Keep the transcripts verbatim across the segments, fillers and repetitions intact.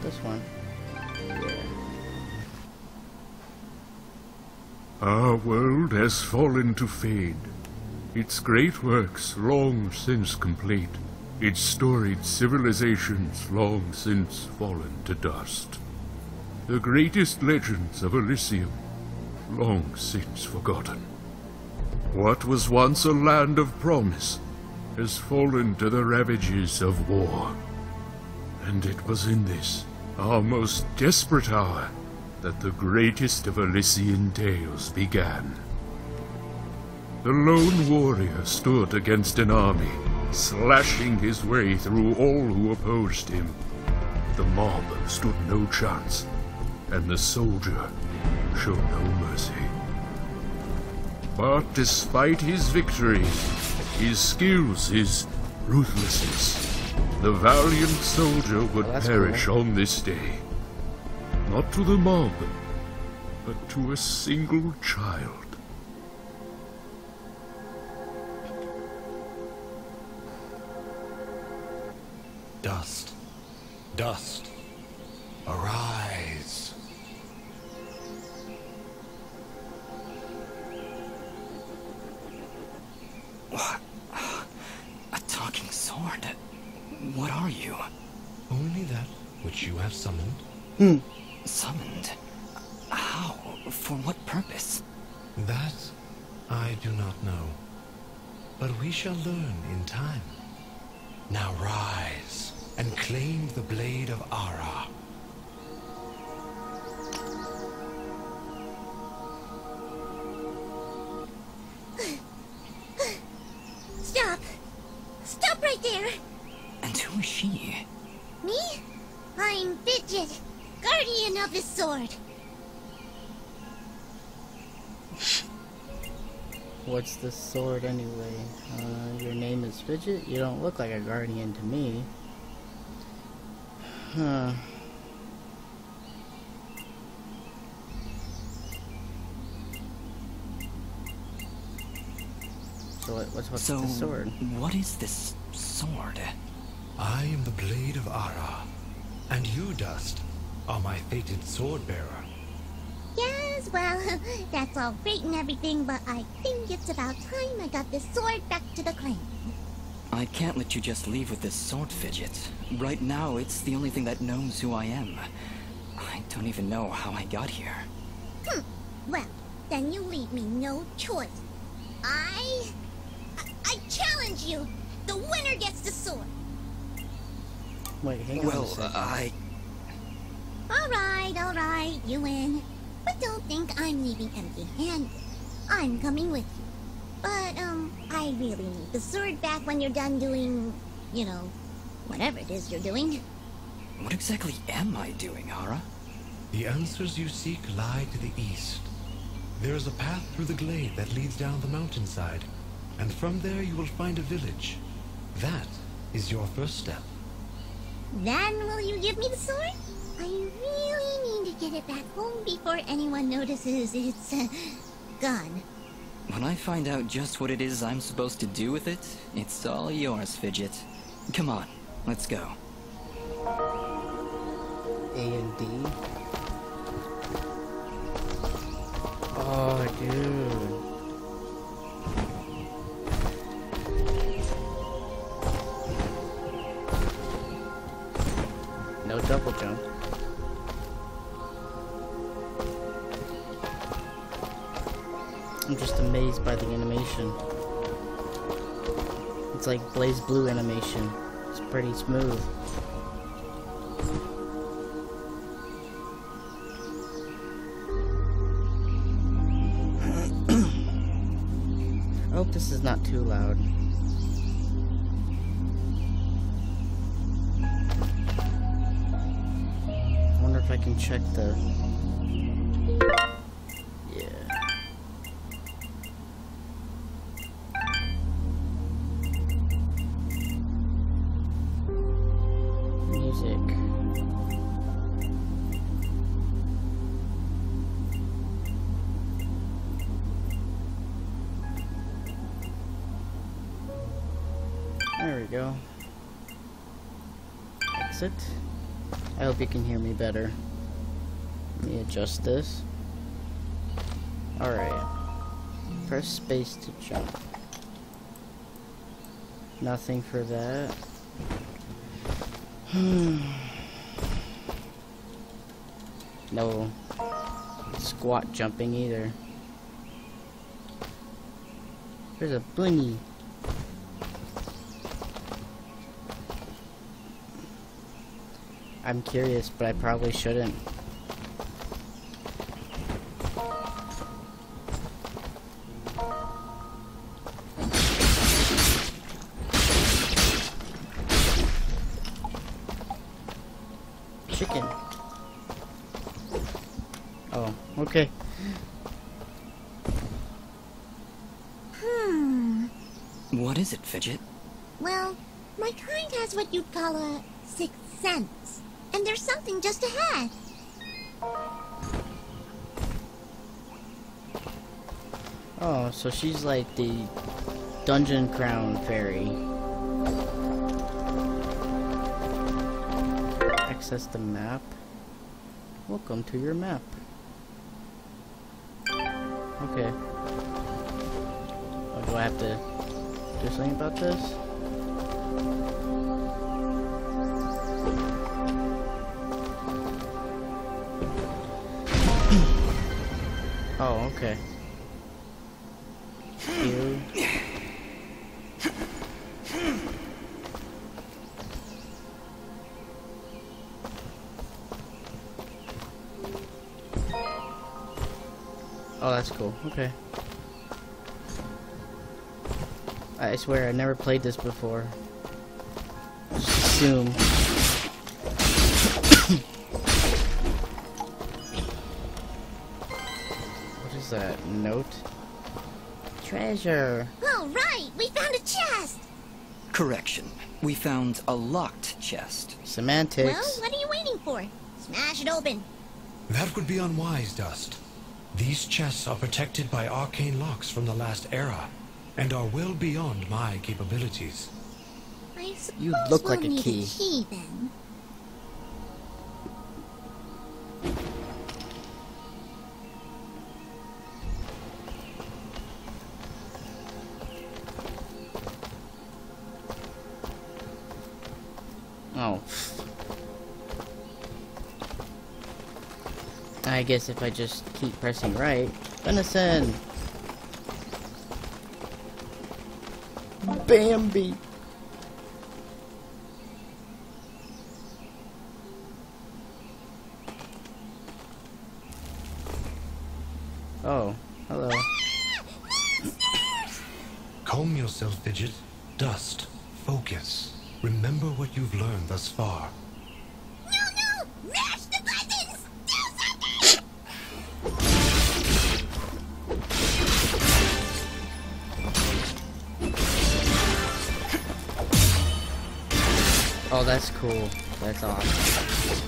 this one. Yeah. Our world has fallen to fade, its great works long since complete, its storied civilizations long since fallen to dust. The greatest legends of Elysium long since forgotten. What was once a land of promise has fallen to the ravages of war. And it was in this, our most desperate hour, that the greatest of Elysian tales began. The lone warrior stood against an army, slashing his way through all who opposed him. The mob stood no chance, and the soldier showed no mercy. But despite his victories, his skills, his ruthlessness, the valiant soldier would Oh, perish cool. on this day. Not to the mob, but to a single child. Dust, dust, arise. What? A talking sword? What are you? Only that which you have summoned. Hmm. Summoned? How? For what purpose? That I do not know. But we shall learn in time. Now rise and claim the blade of Ara. Stop! Stop right there! And who is she? Me? I'm Fidget, guardian of this sword. What's the sword anyway? Uh, your name is Fidget? You don't look like a guardian to me. Huh. So what, what's, what's So, the sword? what is this sword? I am the blade of Ara, and you, Dust, are my fated sword bearer. Yes, well, that's all great and everything, but I think it's about time I got this sword back to the clan. I can't let you just leave with this sword, Fidget. Right now, it's the only thing that knows who I am. I don't even know how I got here. Hmm. Well, then you leave me no choice. I... I, I challenge you! The winner gets the sword! Wait, hang on a Well, second. I... Alright, alright, you win. But don't think I'm leaving empty-handed. I'm coming with you. But, um, I really need the sword back when you're done doing, you know, whatever it is you're doing. What exactly am I doing, Ara? The answers you seek lie to the east. There is a path through the glade that leads down the mountainside, and from there you will find a village. That is your first step. Then will you give me the sword? I really need to get it back home before anyone notices it's, uh, gone. When I find out just what it is I'm supposed to do with it, it's all yours, Fidget. Come on, let's go. A and D? Oh, dude. No double jump. I'm just amazed by the animation. It's like Blaze Blue animation. It's pretty smooth. I hope this is not too loud. I wonder if I can check the... Yeah. Music. There we go. Exit. I hope you can hear me better. Let me adjust this. Alright. Press space to jump. Nothing for that. No squat jumping either. There's a bunny. I'm curious, but I probably shouldn't. Chicken. Oh, okay. Hmm. What is it, Fidget? Well, my kind has what you'd call a sixth sense. And there's something just ahead. Oh, so she's like the Dungeon Crown Fairy. Access the map. Welcome to your map. Okay. Oh, do I have to do something about this? Oh, okay. You. Oh, that's cool. Okay. I swear, I never played this before. Just assume. What is that? Note? Treasure. All right, we found a chest. Correction. We found a locked chest. Semantics. Well, what are you waiting for? Smash it open. That would be unwise, Dust. These chests are protected by arcane locks from the last era, and are well beyond my capabilities. I suppose You look we'll like a need key. a key then. Oh. I guess if I just keep pressing right. Venison! Bambi! Oh, hello. Calm yourself, Fidget. Dust. Focus. Remember what you've learned thus far. No, no! Mash the buttons! Do something! Oh, that's cool. That's awesome.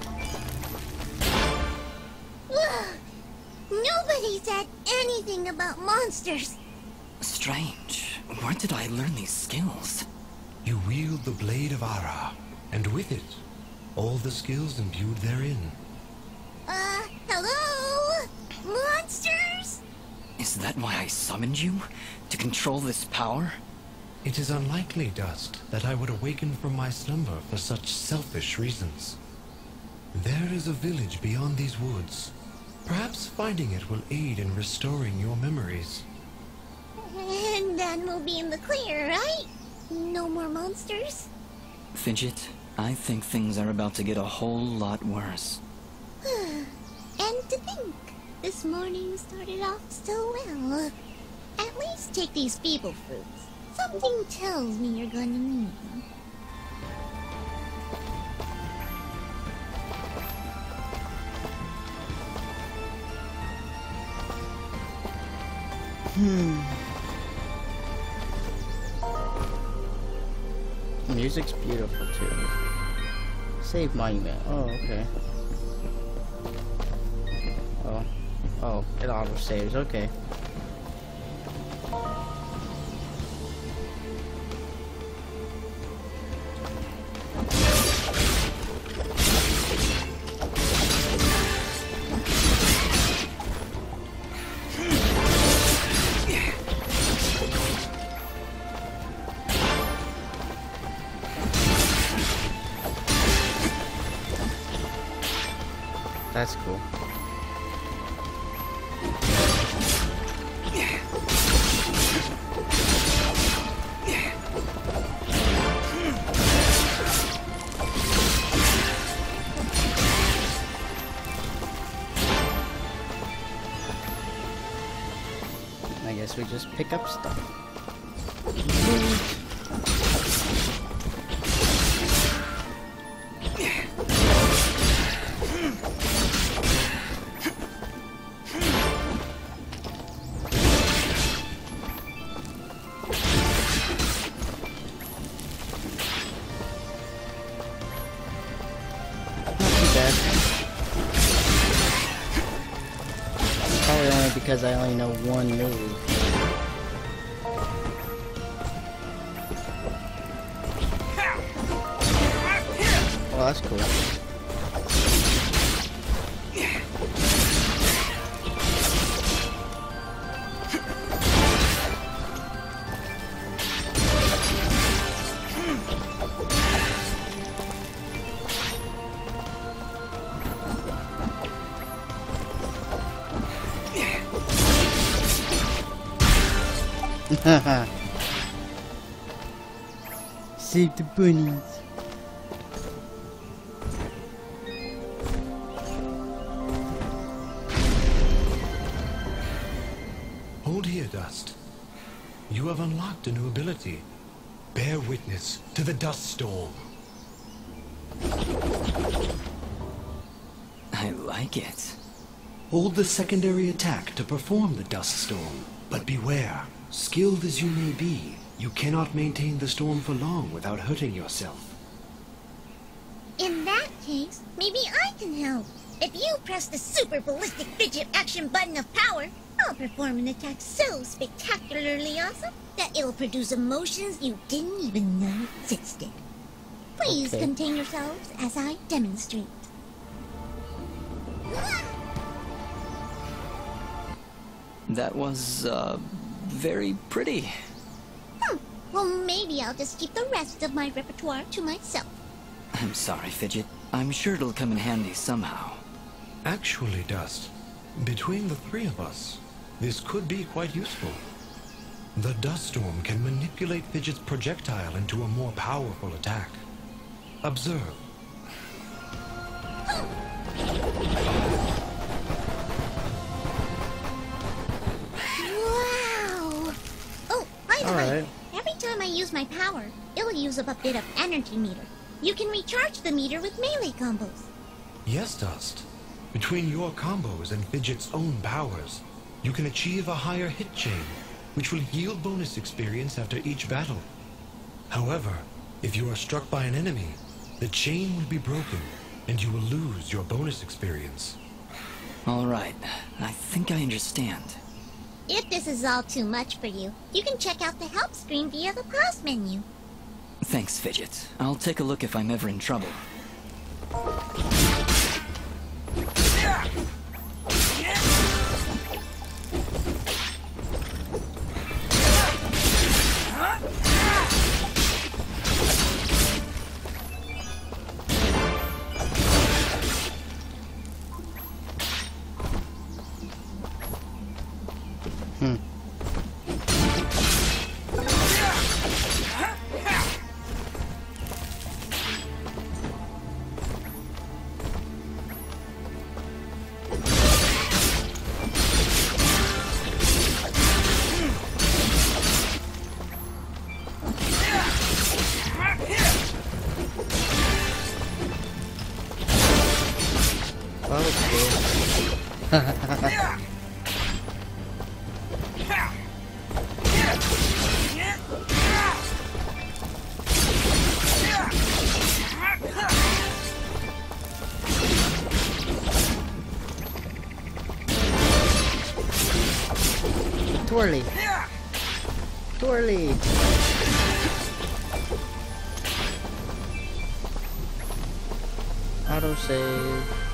Nobody said anything about monsters. Strange. Where did I learn these skills? You wield the Blade of Ara, and with it, all the skills imbued therein. Uh, hello? Monsters? Is that why I summoned you? To control this power? It is unlikely, Dust, that I would awaken from my slumber for such selfish reasons. There is a village beyond these woods. Perhaps finding it will aid in restoring your memories. And then we'll be in the clear, right? No more monsters? Fidget, I think things are about to get a whole lot worse. And to think, this morning started off so well. At least take these feeble fruits. Something tells me you're gonna need them. Hmm. Music's beautiful too. Save monument. Oh, okay. Oh. Oh, it auto saves. Okay. That's cool. I guess we just pick up stuff. Probably only because I only know one move. Well, that's cool. Save the bunnies. Hold here, Dust. You have unlocked a new ability. Bear witness to the Dust Storm. I like it. Hold the secondary attack to perform the Dust Storm. But beware, skilled as you may be, you cannot maintain the storm for long without hurting yourself. In that case, maybe I can help. If you press the super ballistic fidget action button of power, I'll perform an attack so spectacularly awesome that it'll produce emotions you didn't even know existed. Please Okay. contain yourselves as I demonstrate. That was, uh, very pretty. Hmm. Well, maybe I'll just keep the rest of my repertoire to myself. I'm sorry, Fidget. I'm sure it'll come in handy somehow. Actually, Dust, between the three of us, this could be quite useful. The Dust Storm can manipulate Fidget's projectile into a more powerful attack. Observe. Wow! Oh, by the way, Alright. every time I use my power, it'll use up a bit of energy meter. You can recharge the meter with melee combos. Yes, Dust. Between your combos and Fidget's own powers, you can achieve a higher hit chain, which will yield bonus experience after each battle. However, if you are struck by an enemy, the chain will be broken, and you will lose your bonus experience. All right. I think I understand. If this is all too much for you, you can check out the help screen via the pause menu. Thanks, Fidget. I'll take a look if I'm ever in trouble. Hmm. That was cool. Twirly. Twirly. Auto save.